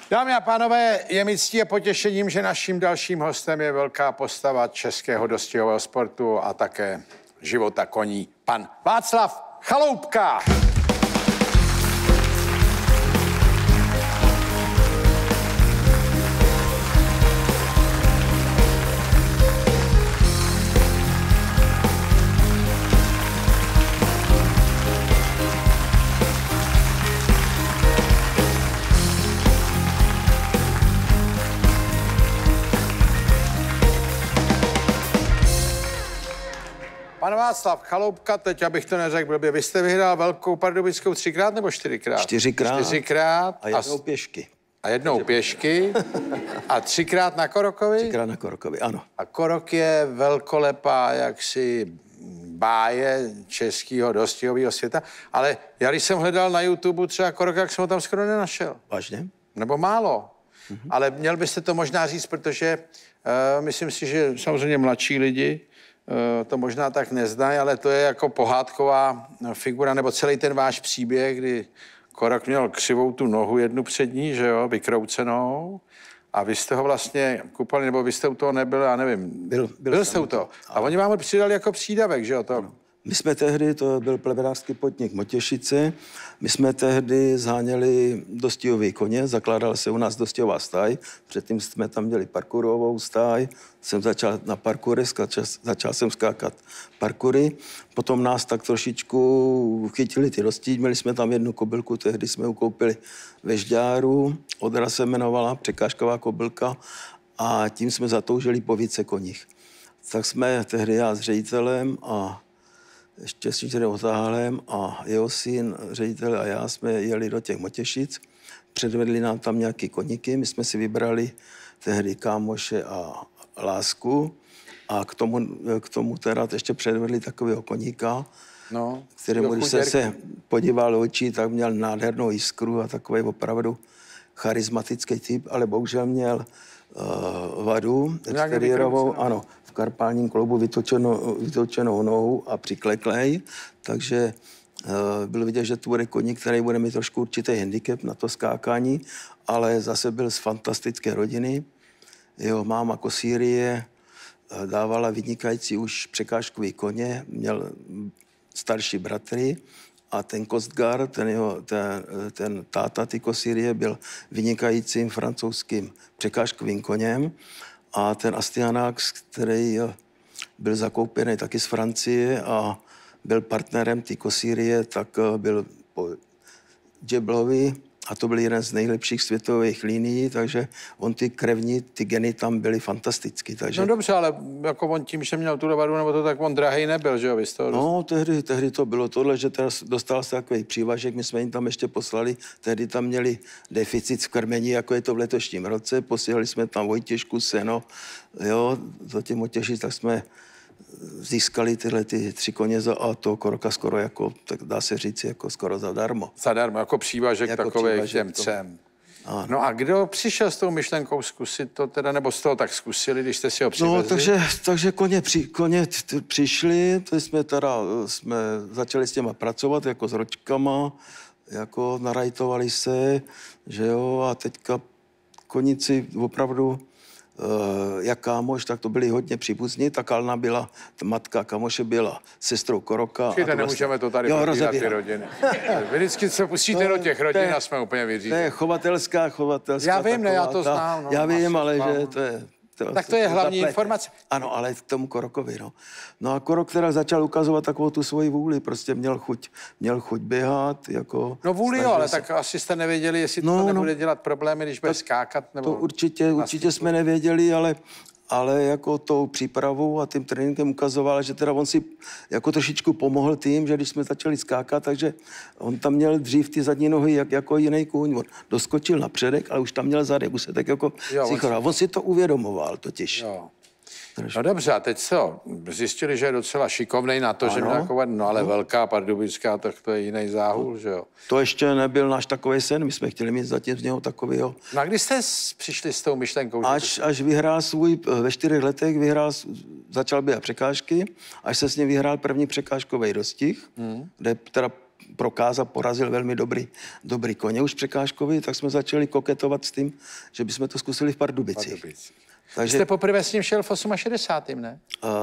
Dámy a pánové, je mi ctí a potěšením, že naším dalším hostem je velká postava českého dostihového sportu a také života koní, pan Václav Chaloupka. Pan Václav Chaloupka, teď abych to neřekl blbě, vy jste vyhrál Velkou Pardubickou 3krát nebo 4krát? 4krát. 4krát. A jednou pěšky. A jednou pěšky. A 3krát na Korokovi? 3krát na Korokovi, ano. A Korok je velkolepá jaksi báje českého dostihového světa. Ale já, když jsem hledal na YouTube třeba Korok, jak jsem ho tam skoro nenašel. Vážně? Nebo málo. Ale měl byste to možná říct, protože myslím si, že samozřejmě mladší lidi to možná tak neznají, ale to je jako pohádková figura, nebo celý ten váš příběh, kdy Korok měl křivou tu nohu jednu přední, že jo, vykroucenou, a vy jste ho vlastně kupali, nebo vy jste u toho nebyl, já nevím. Byl jste u toho. A oni vám ho přidali jako přídavek, že jo, to... My jsme tehdy, to byl plevenářský podnik Motěšice, my jsme tehdy zháněli dostihový koně, zakládala se u nás dostihová stáj, předtím jsme tam měli parkourovou stáj, jsem začal na parkoury, začal jsem skákat parkoury, potom nás tak trošičku chytili ty dosti, měli jsme tam jednu kobylku, tehdy jsme ukoupili ve Žďáru, Odra se jmenovala, překážková kobylka, a tím jsme zatoužili po více koních. Tak jsme tehdy já s ředitelem a ještě s Jířem Otálem a jeho syn, ředitel a já jsme jeli do těch Motěšic, předvedli nám tam nějaký koníky, my jsme si vybrali tehdy kámoše a Lásku a k tomu teda ještě předvedli takového koníka, kterému, když jsem se podíval do očí, tak měl nádhernou jiskru a takový opravdu charismatický typ, ale bohužel měl vadu exteriérovou, ano, v karpálním kloubu vytočenou nohu a přikleklej, takže byl vidět, že to bude koník, který bude mít trošku určitý handicap na to skákání, ale zase byl z fantastické rodiny. Jeho máma kosýrie dávala vynikající už překážkový koně, měl starší bratry, a ten Kostgar, ten táta ty kosýrie, byl vynikajícím francouzským překážkovým koněm. A ten Astyanax, který byl zakoupený taky z Francie a byl partnerem ty kosýrie, tak byl po Džeblovi, a to byl jeden z nejlepších světových linií, takže on ty krevní, ty geny tam byly fantastický. Takže... No dobře, ale jako on tím, že měl tu vadu nebo to, tak on drahej nebyl, že jo? No, tehdy to bylo tohle, že teraz dostal se takový přívažek, my jsme jim tam ještě poslali, tehdy tam měli deficit v krmení, jako je to v letošním roce, posílali jsme tam Vojtěžku, seno, jo, za tím Motěšic, tak jsme získali tyhle ty 3 koně a to Koroka skoro jako, tak dá se říct, jako skoro zadarmo. Zadarmo, jako přívažek jako takovej těm třem. No a kdo přišel s tou myšlenkou zkusit to teda, nebo z toho tak zkusili, když jste si ho přivezli? No, takže koně přišli, to jsme začali s těma pracovat, jako s ročkama, jako narajtovali se, že jo, a teďka koníci opravdu, jak kámoš, tak to byli hodně příbuzní. Ta Kalna byla, matka kámoše byla sestrou Koroka. Počkejte, nemůžeme to tady probírat ty rodiny. Vy vždycky se pustíte do těch rodin a jsme úplně vyřízení. To je chovatelská. Já vím, ne, já to znám. No, já vím, ale že to je... Tak to je hlavní informace. Ano, ale k tomu Korokovi, no. No a Korok teda začal ukazovat takovou tu svoji vůli, prostě měl chuť běhat, jako... No vůli jo, ale tak asi jste nevěděli, jestli to nebude dělat problémy, když bude skákat, nebo... To určitě jsme nevěděli, ale jako tou přípravou a tím tréninkem ukazoval, že teda on si jako trošičku pomohl tím, že když jsme začali skákat, takže on tam měl dřív ty zadní nohy jako jiný kůň. On doskočil na předek, ale už tam měl zadek, už se tak jako on si to uvědomoval totiž. Jo. No dobře, a teď co? Zjistili, že je docela šikovnej na to, že měl jako no ale Velká Pardubická, tak to je jiný záhul, že jo? To ještě nebyl náš takový sen, my jsme chtěli mít zatím z něho takovýho. No a kdy jste přišli s tou myšlenkou? Až vyhrál ve 4 letech začal běhat překážky, až se s ním vyhrál první překážkový dostih, kde teda prokázal, porazil velmi dobrý koně už překážkový, tak jsme začali koketovat s tím, že bychom to zkusili v Pardubicích. Takže jste poprvé s ním šel v 68. ne?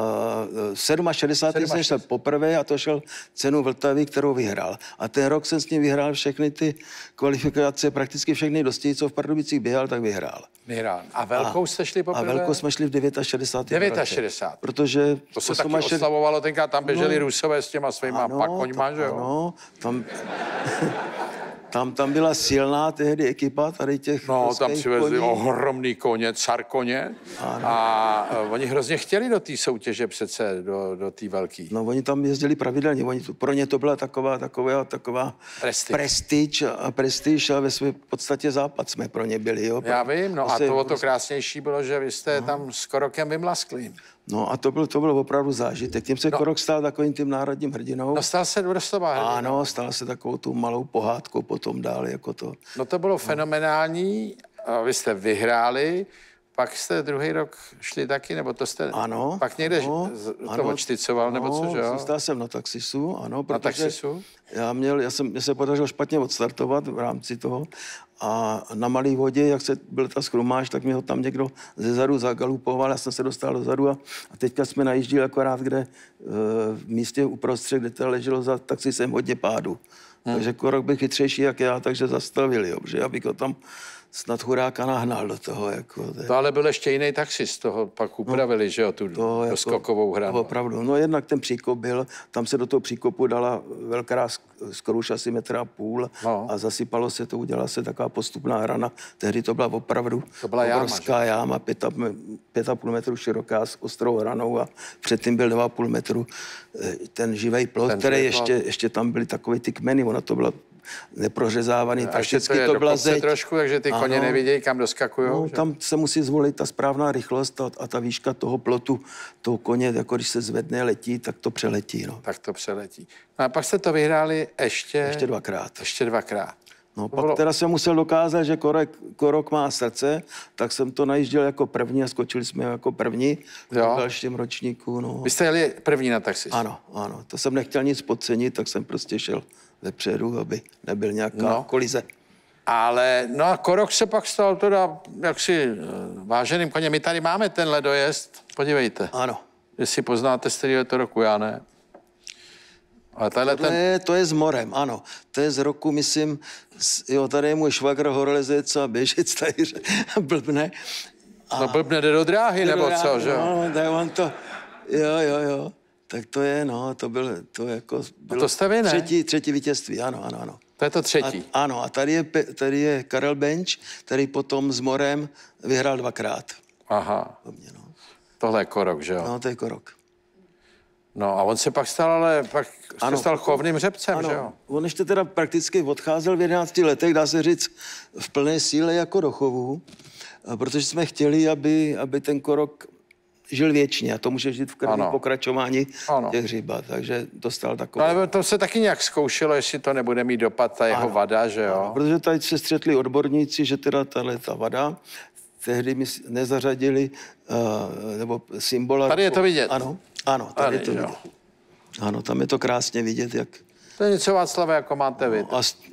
67. jsem šel poprvé a to šel cenu Vltavy, kterou vyhrál. A ten rok jsem s ním vyhrál všechny ty kvalifikace, prakticky všechny dosti, co v Pardubicích běhal, tak vyhrál. A velkou jste šli poprvé? A velkou jsme šli v 69. 69. Protože to se taky oslavovalo, tenkrát tam běželi Rusové s těma svýma koňma, že jo? Ano, tam byla silná tehdy ekipa tady těch... No, tam přivezli ohromný koně, car koně. A oni hrozně chtěli do té soutěže přece, do té velký. No, oni tam jezdili pravidelně. Pro ně to byla taková prestiž a ve své podstatě západ jsme pro ně byli. Jo. Já vím, no a to krásnější bylo, že vy jste tam s Korokem vymlaskli. No a to byl opravdu zážitek. Tím se Korok stal takovým tím národním hrdinou. No stal se doslova hrdinou. Ano, stal se takovou tu malou pohádkou potom dál jako to. No to bylo fenomenální. Vy jste vyhráli, pak jste druhý rok šli taky, nebo to jste pak někde to odštycoval, nebo co, že jo? Stál jsem na taxisu, ano. Na taxisu? Mně se podařilo špatně odstartovat v rámci toho a na Malé vodě, jak byl ta schromáž, tak mě ho tam někdo zezadu zagalupoval, já jsem se dostal dozadu a teďka jsme najíždili akorát, kde v místě uprostřed, kde to leželo za taxisem hodně pádu. Takže Korok byl chytřejší jak já, takže zastavili, jo, že abych ho tam snad chudáka nahnal do toho. To ale byl ještě jiný taxist, toho pak upravili, že jo, tu doskokovou hranu. Opravdu. No jednak ten příkop byl, tam se do toho příkopu dala velká skoro už asi 1,5 metru a zasypalo se to, udělala se taková postupná hrana. Tehdy to byla opravdu obrovská jáma, 5,5 metru široká s ostrou hranou a předtím byl 2,5 metru ten živej plot, který ještě tam byly takové ty kmeny, ono to bylo neprořezávaný, tak všechny to byla zeď. Trošku, takže ty koně nevidějí, kam doskakujou. No, tam se musí zvolit ta správná rychlost a ta výška toho plotu, toho koně, jako když se zvedne, letí, tak to přeletí. No. Tak to přeletí. No a pak jste to vyhráli ještě dvakrát. Ještě dvakrát. No, pak teda jsem musel dokázat, že Korok má srdce, tak jsem to najížděl jako první a skočili jsme jako první v dalším ročníku. No. Vy jste jeli první na taxi? Ano. To jsem nechtěl nic podcenit, tak jsem prostě šel vepředu, aby nebyl nějaká kolize. Ale, a Korok se pak stal teda jaksi váženým koněm. My tady máme tenhle dojezd, podívejte. Ano. Jestli poznáte, z kterého to roku, já ne. Ale to je s morem, ano. To je z roku, myslím, tady je můj švagr horolezec a běžec tady blbne. No blbne jde do dráhy, nebo co, že jo? No, tak on to, jo. Tak to je, bylo to jste vy, ne? Třetí vítězství, ano. To je to třetí. Ano, a tady je Karel Benč, který potom s morem vyhrál dvakrát. Aha. Tohle je Korok, že jo? No, to je Korok. No a on se pak stal, stal chovným řepcem, že jo? On ještě teda prakticky odcházel v 11 letech, dá se říct, v plné síle jako do chovu, protože jsme chtěli, aby ten Korok žil věčně a to může žít v krvi pokračování těch hříbat, takže dostal takový. Ale to se taky nějak zkoušelo, jestli to nebude mít dopad, ta jeho vada, že jo? Protože tady se střetli odborníci, že teda ta vada, tehdy mi nezařadili, nebo symbola. Tady je to vidět. Ano, tady je to vidět. Ano, tam je to krásně vidět, jak... To je něco, Václave, jako máte vy.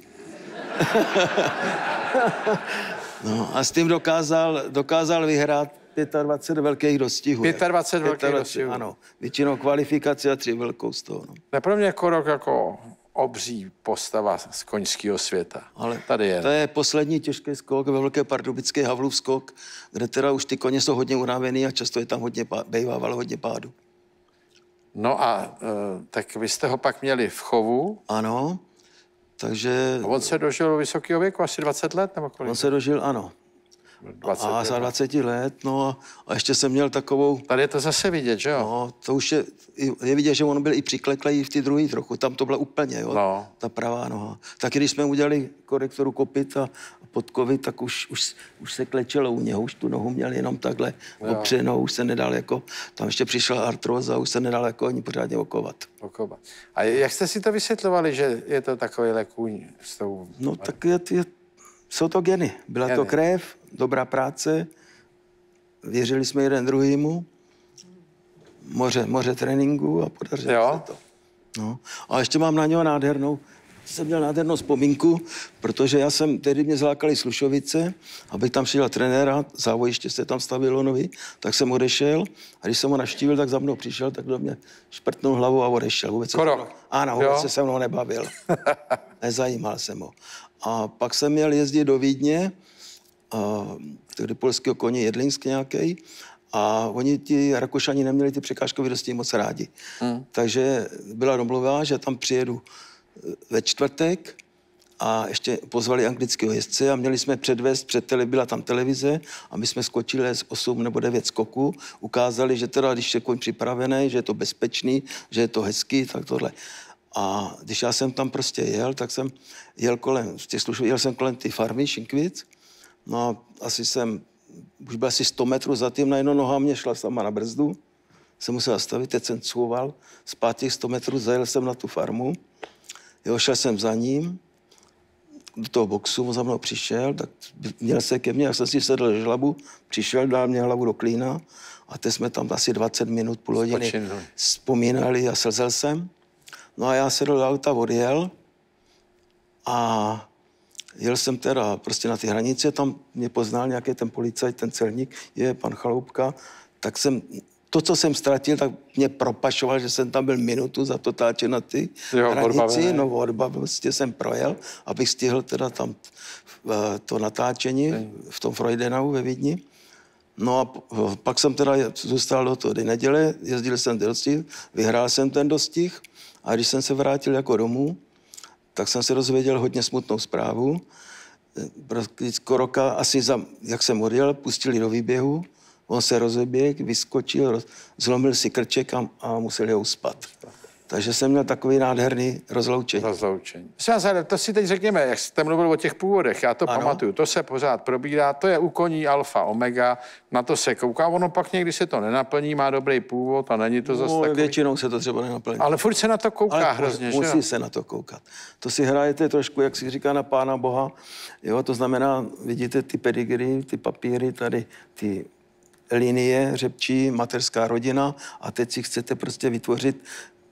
A s tím dokázal vyhrát 25 velkých dostihů. 25 velkých dostihů. Ano, většinou kvalifikace a 3 velkou z toho. Ne, pro mě Korok jako obří postava z koňského světa. Ale tady je. To je poslední těžký skok ve Velké Pardubické, Havlův skok, kde teda už ty koně jsou hodně unavený a často je tam bejvávalo hodně pádu. No a tak vy jste ho pak měli v chovu. Ano, takže... A on se dožil vysokého věku, asi 20 let nebo kolik? On se dožil, ano. 20 za 20 let, a ještě jsem měl takovou... Tady je to zase vidět, že jo? No, to už je vidět, že on byl i přikleklej v ty druhý trochu, tam to byla úplně, jo, ta pravá noha. Taky když jsme udělali korektoru kopyt a podkovy, tak už se klečelo u něho, už tu nohu měl jenom takhle opřenou, už se nedal jako, tam ještě přišla artróza, už se nedal jako ani pořádně okovat. A jak jste si to vysvětlovali, že je to takovýhle kůň s tou... No tak jsou to geny. Byla to krev, dobrá práce, věřili jsme jeden druhýmu, moře tréninku a podařilo se to. No. A ještě mám na něho nádhernou jsem měl nádhernou vzpomínku, protože já jsem, tehdy mě zlákali Slušovice, abych tam šel trenéra, závojiště se tam stavilo nový, tak jsem odešel a když jsem ho navštívil, tak za mnou přišel, tak do mě šprtnul hlavu a odešel. Vůbec ano, vůbec se se mnou nebavil. Nezajímal jsem ho. A pak jsem měl jezdit do Vídně, tehdy polského koně Jedlinsk nějaký, a oni ti Rakušani neměli ty překážkové dosti moc rádi. Takže byla domluva, že tam přijedu ve čtvrtek a ještě pozvali anglického jezdce a měli jsme předvést, byla tam televize a my jsme skočili z 8 nebo 9 skoků, ukázali, že teda, když je koň připravený, že je to bezpečný, že je to hezký, tak tohle. A když já jsem tam prostě jel, tak jsem jel jsem kolem ty farmy Šinkvic, no a už byl asi 100 metrů za tím, najednou noha mě šla sama na brzdu, jsem musel zastavit, teď jsem couval, zpátky těch 100 metrů, zajel jsem na tu farmu, šel jsem za ním, do toho boxu, on za mnou přišel, tak měl se ke mně, jak jsem si sedl do žlabu, přišel, dal mě hlavu do klína a teď jsme tam asi 20 minut, půl hodiny vzpomínali a slzel jsem. No a já sedl do auta, odjel a jel jsem teda prostě na ty hranice, tam mě poznal nějaký ten policajt, ten celník, je pan Chaloupka, tak jsem, to, co jsem ztratil, tak mě propašoval, že jsem tam byl minutu za to táče na ty hranici, prostě jsem projel, abych stihl teda tam to natáčení v tom Freudenau ve Vídni. No a pak jsem teda zůstal do toho neděle, jezdil jsem dostih, vyhrál jsem ten dostih a když jsem se vrátil jako domů, tak jsem se dozvěděl hodně smutnou zprávu. Skoroka asi jak jsem odjel, pustili do výběhu, on se rozeběhl, vyskočil, zlomil si krček a museli ho uspat. Takže jsem měl takový nádherný rozloučení. To si teď řekněme, jak jste mluvil o těch původech, já to pamatuju, to se pořád probírá, to je u koní alfa, omega, na to se kouká, ono pak někdy se to nenaplní, má dobrý původ a není to zase takový. Většinou se to třeba nenaplní. Ale furt se na to kouká hrozně, že jo? Musí se na to koukat. To si hrajete trošku, jak si říká, na Pána Boha, jo, to znamená, vidíte ty pedigry, ty papíry, tady ty linie, řepčí, mateřská rodina a teď si chcete prostě vytvořit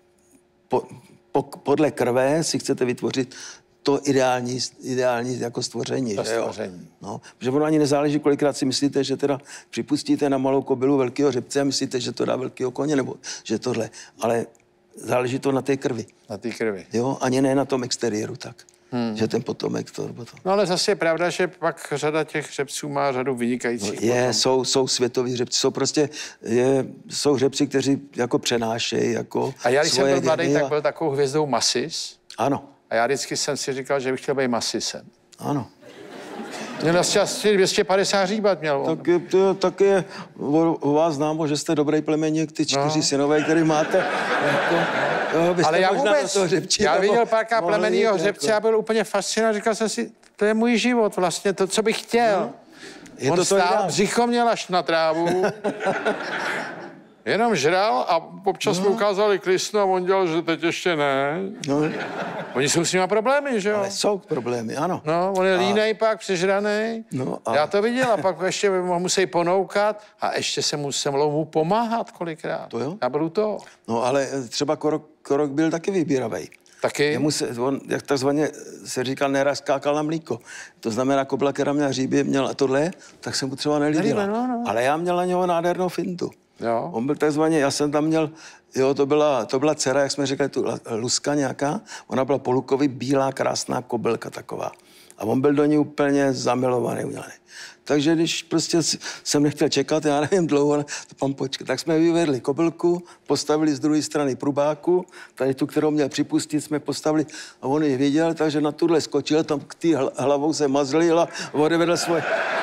podle krve si chcete vytvořit to ideální jako stvoření. To že jo? Stvoření. No, protože ono ani nezáleží, kolikrát si myslíte, že teda připustíte na malou kobylu velkého řepce a myslíte, že to dá velkého koně, nebo že tohle. Ale záleží to na té krvi. Na té krvi. Jo, ani ne na tom exteriéru tak. Že ten potomek to. No ale zase je pravda, že pak řada těch řepců má řadu vynikajících. Jsou světoví řepci, jsou řepci, kteří jako přenášejí jako. A já, když jsem byl mladý, tak byl takovou hvězdou Masis. Ano. A já vždycky jsem si říkal, že bych chtěl být Masisem. Ano. Měl asi 250 hříbat měl. Tak je o vás známo, že jste dobrý plemeník, ty 4 synové, který máte. Jako, ale já vůbec, já viděl párkrát plemenýho hřebce a byl úplně fascinovaný. Říkal jsem si, to je můj život vlastně, to, co bych chtěl. No. On stál, břicho měl až na trávu, jenom žral a občas mu ukázali klysnu a on dělal, že teď ještě ne. No. Oni jsou s nima problémy, že jo? Ale jsou problémy, ano. No, on je línej pak, přežranej. No, já to viděl a pak ještě ho musí ponoukat a ještě se muselo mu pomáhat kolikrát. To jo? Já byl u toho. No, ale třeba Korok byl taky vybíravej. Taky? On, jak takzvaně se říkal, neraz skákal na mlíko. To znamená, kobla, která měla hříbě, měla tohle, tak se mu třeba nelíbila. No. Ale já měl na něho nádhernou fintu. Jo. On byl takzvaně, já jsem tam měl, jo, to byla dcera, jak jsme říkali, tu Luska nějaká, ona byla polukový, bílá, krásná kobylka taková. A on byl do ní úplně zamilovaný, udělaný. Takže když prostě jsem nechtěl čekat, já nevím dlouho, pan počkat, tak jsme vyvedli kobylku, postavili z druhé strany prubáku, tady tu, kterou měl připustit, jsme postavili a on ji viděl, takže na tuhle skočil, tam k té hlavou se mazlil a odevedl svoje...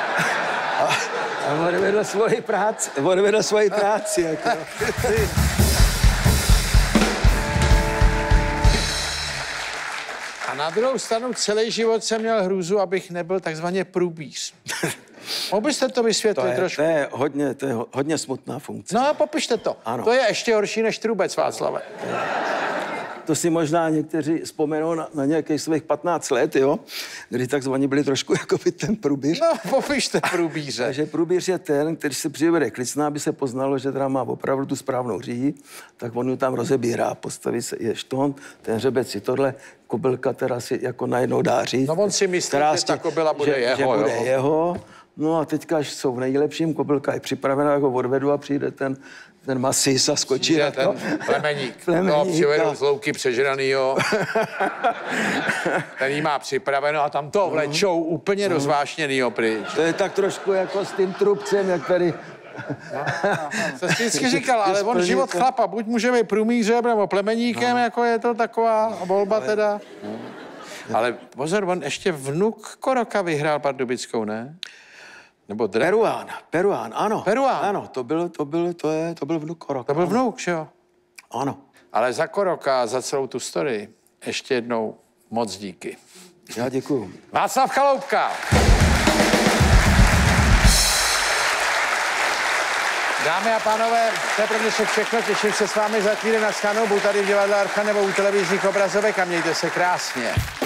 A odvedl svoji práci. Jako. A na druhou stranu celý život jsem měl hrůzu, abych nebyl takzvaně průbíř. Mohl byste to vysvětlit trošku? To je hodně smutná funkce. No a popište to. Ano. To je ještě horší než trubec, Václave. To si možná někteří vzpomenou na nějakých svých 15 let, jo? Kdy takzvaně byli trošku jako by ten průbíř. No, popište průbíře. Takže průbíř je ten, který se přivede klicná, aby se poznalo, že teda má opravdu tu správnou říji, tak on ju tam rozebírá, postaví se je štón, ten hřebec si tohle, kobylka teda si jako najednou dá říct. No on si myslí, že ta kobila bude jeho, že bude jo? jeho. No a teďka, až jsou v nejlepším, kobylka je připravená, jako odvedu a přijde ten masís a skočí na to. Plemeník. No, přivedou z louky přežranýho. Ten jí má připraveno a tam to vlečou úplně rozvášněnýho pryč. To je tak trošku jako s tím trubcem, jak tady... To jsi vždycky říkal, ale on život chlapa, buď může být průmířem nebo plemeníkem, jako je to taková volba teda. Ale pozor, on ještě vnuk Koroka vyhrál Pardubickou, ne? Nebo Peruán, ano. Peruán. Ano, to byl vnuk Koroka. To byl vnuk, že jo? Ano. Ale za Koroka, za celou tu story, ještě jednou moc díky. Já děkuju. Václav Chaloupka. Dámy a pánové, to je pro dnešek všechno. Těším se s vámi za týden na shledanou. Budu tady v divadle Archa nebo u televizních obrazovek a mějte se krásně.